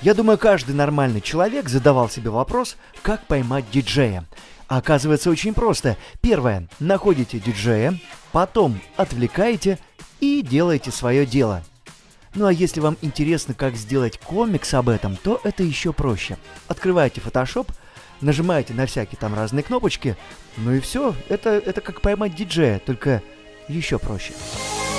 Я думаю, каждый нормальный человек задавал себе вопрос, как поймать диджея. А оказывается, очень просто. Первое. Находите диджея, потом отвлекаете и делаете свое дело. Ну а если вам интересно, как сделать комикс об этом, то это еще проще. Открываете Photoshop, нажимаете на всякие там разные кнопочки, ну и все. Это как поймать диджея, только еще проще.